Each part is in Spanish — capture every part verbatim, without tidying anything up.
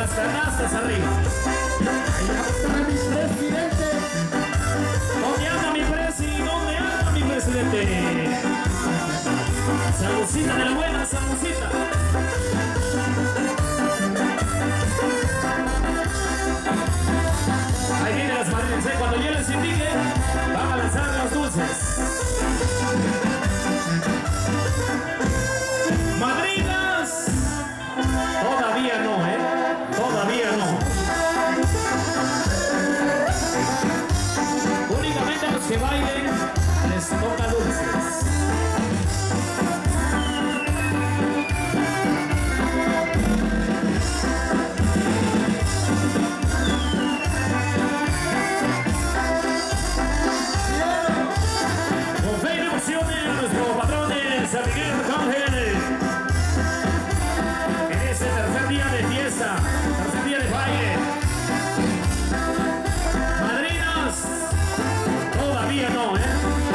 las canastas arriba. Para mi presidente. ¿Dónde anda mi presi? ¿Dónde anda mi presidente? Saludcita de la buena, saludcita. Ahí vienen las madrinas, ¿eh? Cuando yo les indique, van a lanzar los dulces. Madrinas, todavía no, ¿eh? Todavía no. Únicamente a los que bailen les toca dulces. Con fe y devoción a nuestro patrón San Miguel Arcángel. En este tercer día de fiesta, tercer día de baile. Madrinas, todavía no, ¿eh?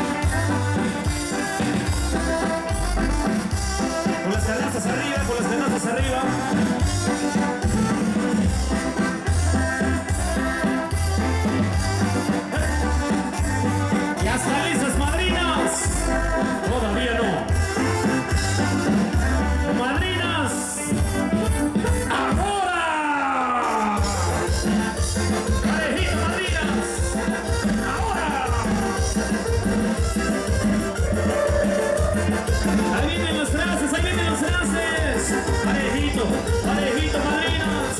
Con las canastas arriba, con las canastas arriba. Ya están listas, madrinas. Todavía no. Madrinas, ahora. Parejito, madrinas, ahora. Ahí vienen los trastes, ahí vienen los trastes. Parejito, parejito, madrinas.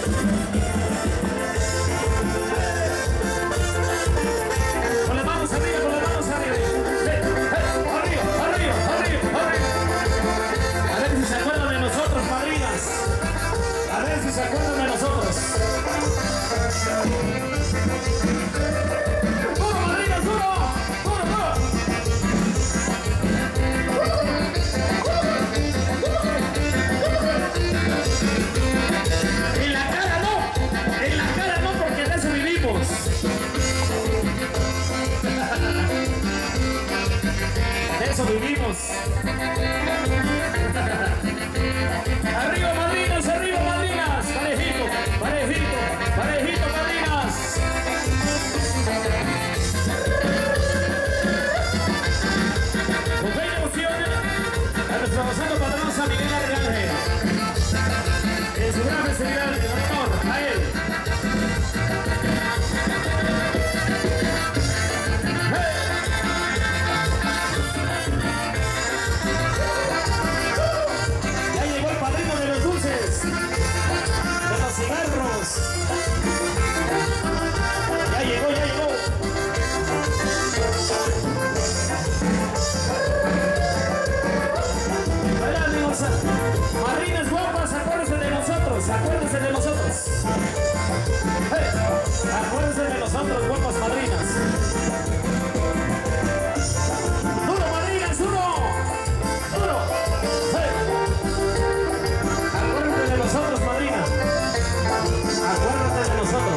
Con las manos arriba, con las manos arriba. Hey, hey, arriba, arriba, arriba, arriba. A ver si se acuerdan de nosotros, madrinas. A ver si se acuerdan de nosotros. ¡Duro, madrinas, duro! ¡Duro, duro! En la cara no, en la cara no, porque de eso vivimos. De eso vivimos. Arriba, madrinas, arriba, madrinas. Parejito, parejito, parejito, madrinas. Con fe y devoción a nuestro santo patrón San Miguel Arcángel. En su gran festividad, en honor a él. Ya llegó el padrino de los dulces, de los cigarros. Ya llegó, ya llegó. Hola, amigos. Madrinas guapas, acuérdense de nosotros, acuérdense de nosotros. Hey, acuérdense de nosotros, guapas madrinas. ¡Duro, madrinas, duro! ¡Duro! Hey. Acuérdense de nosotros, madrina. Acuérdense de nosotros.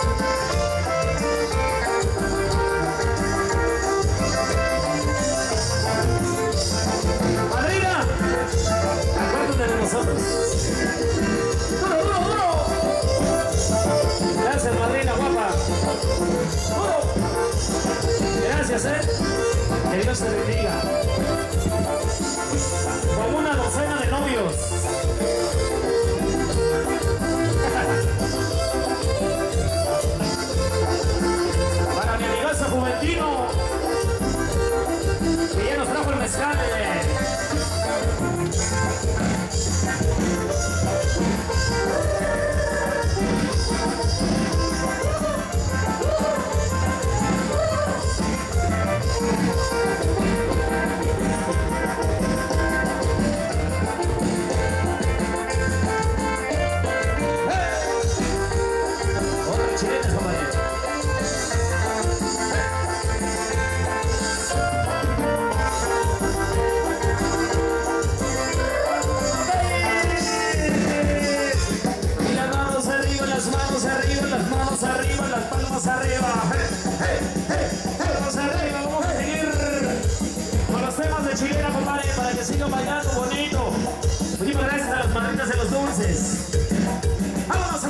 Madrina, acuérdense de nosotros. ¡Duro, duro, duro! Gracias, madrina guapa. ¡Duro! Gracias, eh. Que Dios te bendiga. Como una docena de novios. Para mi amigazo Juventino, que ya nos trajo el mezcal. Sigan bailando bonito. Muchísimas gracias a las madrinas de los dulces. Vámonos a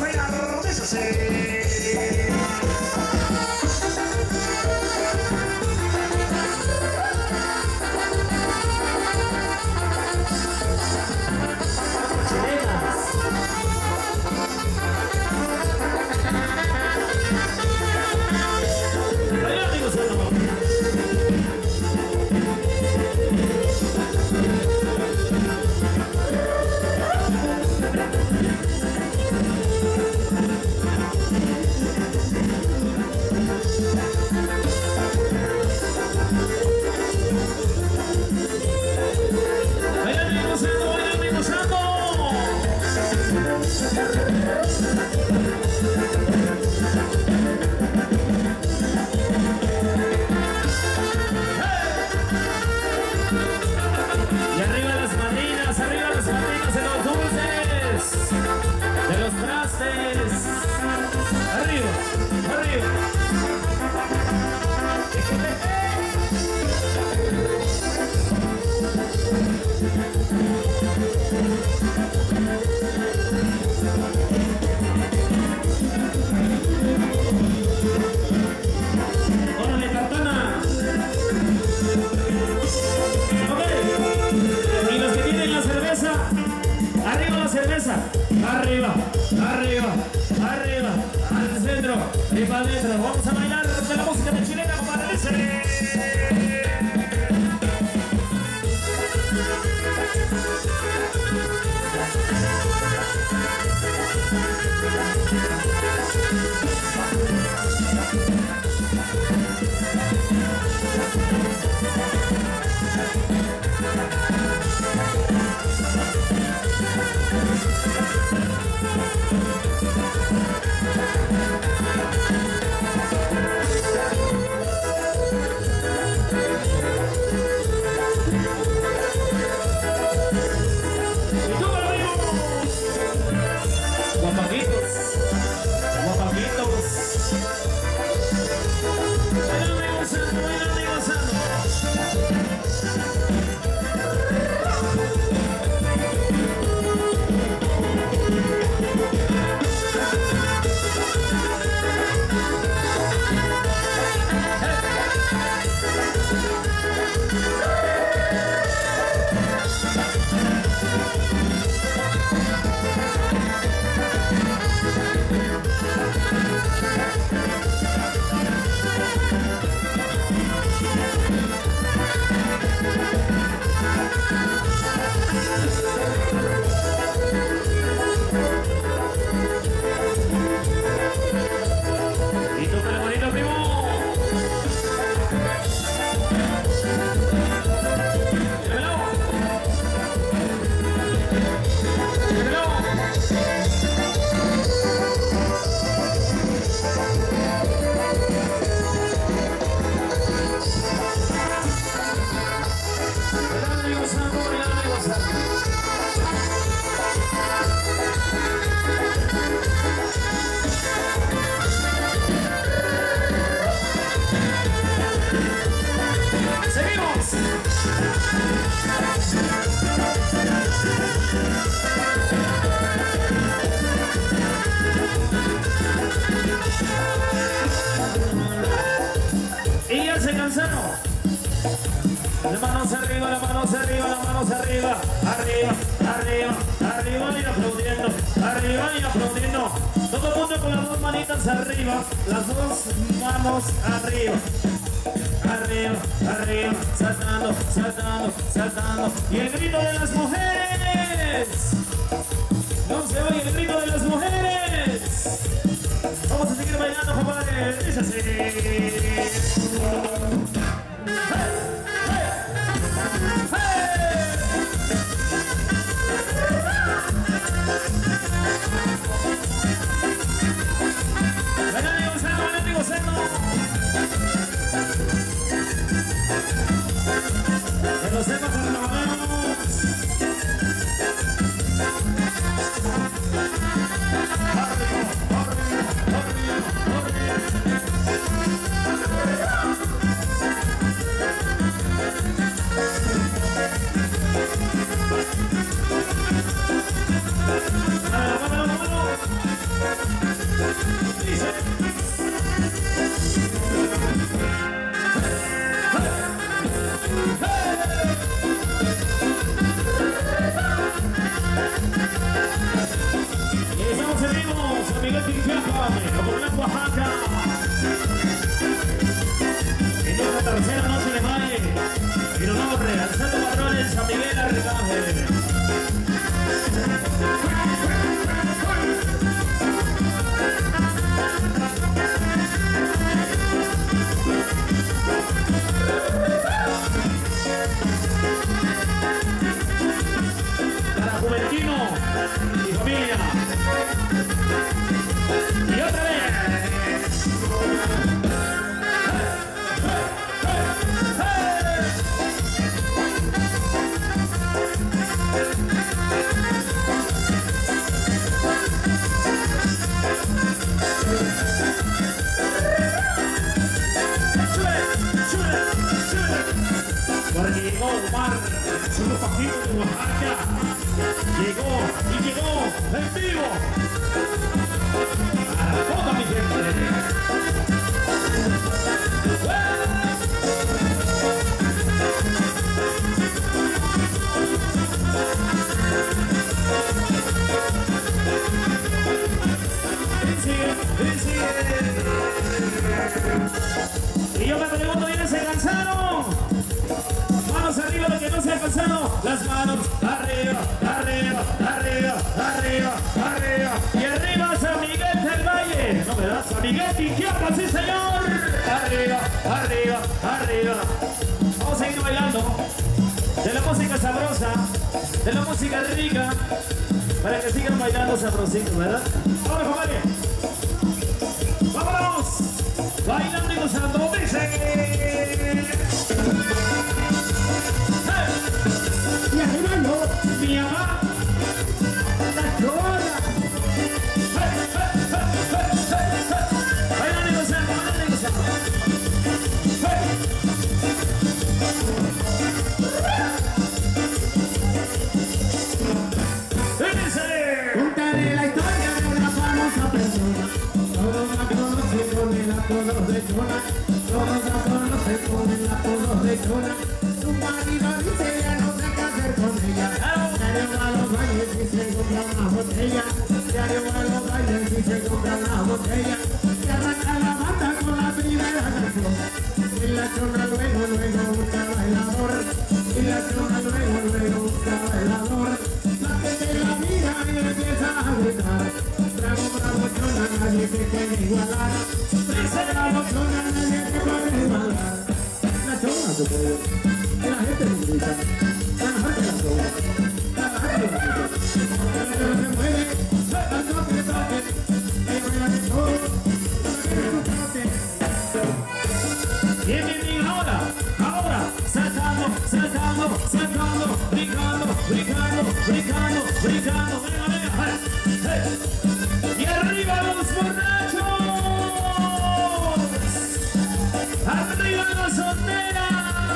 cabeza. Arriba, arriba, arriba. Al centro y para adentro. Vamos a bailar de la música de chilena, compadre. Las manos arriba, las manos arriba, las manos arriba, arriba, arriba, arriba y aplaudiendo, arriba y aplaudiendo. Todo el mundo con las dos manitas arriba, las dos manos arriba, arriba, arriba, saltando, saltando, saltando. Y el grito de las mujeres, no se oye el grito de las mujeres. Vamos a seguir bailando, compadre, dice así. Oaxaca. En nuestra tercera noche de baile, pero no realzando patrones a Miguel Arregaje. Para Juventino y familia. Y otra vez. Porque llegó Omar, su pajito de Oaxaca. Llegó y llegó en vivo. A toda mi gente. ¡Eh! las manos arriba, arriba, arriba, arriba, arriba. Y arriba San Miguel del Valle. No, ¿verdad? San Miguel Tiquiapa, sí señor. Arriba, arriba, arriba. Vamos a seguir bailando de la música sabrosa, de la música rica, para que sigan bailando sabrosito, ¿verdad? Ahora, compadre. ¡Vámonos! Bailando y gozando, dice. ¡Hey! Y arriba yo, Mi mamá. la chora. ¡Hey! ¡Hey! ¡Hey! ¡Hey! ¡Hey! ¡Hey! Bailando y gozando, bailando y gozando. ¡Hey! ¡Dice! Contaré la historia de una famosa persona. Todos la conocen con el apodo de Chona. Todos la conocen con el apodo de Chona. Su marido dice ya no sé qué hacer con ella. Diario va a los bailes y se compra una botella. Diario va a los bailes y se compra una botella. Y arranca la banda con la primera canción. Y la Chona luego, luego busca bailador. Y la Chona luego, luego busca bailador. La gente la mira y empieza a gritar. Bravo, bravo, Chona, nadie te puede igualar. Bravo, bravo, Chona, nadie te puede igualar. La Chona se puede. Y la gente le grita. La gente la Chona. La gente la grita. La gente se mueve. Al toque, toque. Y baila de todo. Bien, bien, bien, ahora, ahora, saltando, saltando, saltando, brincando, brincando, brincando, brincando, venga, venga, hey, hey. Y arriba los borrachos, arriba las solteras,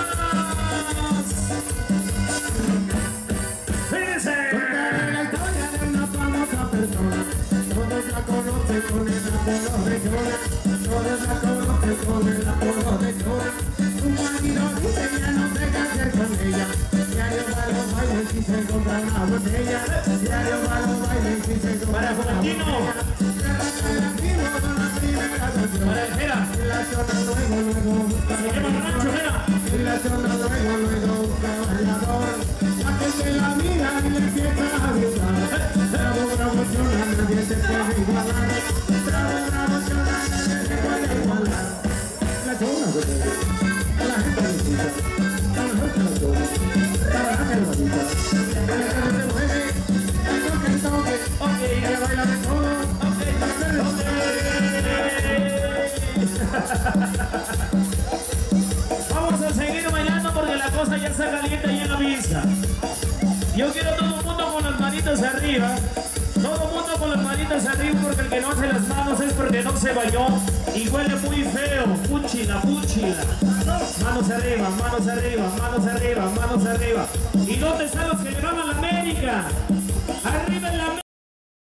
fíjense. Contaré la historia de una famosa persona. Todos la conocen con el apodo de Chona. Todos la conocen con el apodo de Chona. Su marido dice ya no sé qué hacer con ella. Diario va a los bailes y se compra una botella. Diario va a los bailes y se compra Para una Juventino. botella. Se arranca el latino con la primera canción. Para el Jera. Y la Chona luego, luego busca Se llama Nacho, Jera. y la Chona luego, luego busca bailador. La gente la mira y le empieza a gritar. Bravo, bravo, Chona, nadie te puede igualar. Bravo, bravo, Chona, nadie te puede igualar. La Chona se puede. A la gente le grita. A la gente la Chona. A la gente la grita. A la gente se mueve. El toque, el toque. Ok, Ella baila de todo. ok, ok. Vamos a seguir bailando porque la cosa ya está caliente ahí en la pista. Yo quiero todo el mundo con las manitas arriba. Todo el mundo con las manitas arriba porque el que no hace las manos es porque no se bañó y huele muy feo. Púchila, púchila. Manos arriba, manos arriba, manos arriba, manos arriba. ¿Y dónde están los que le van a la América?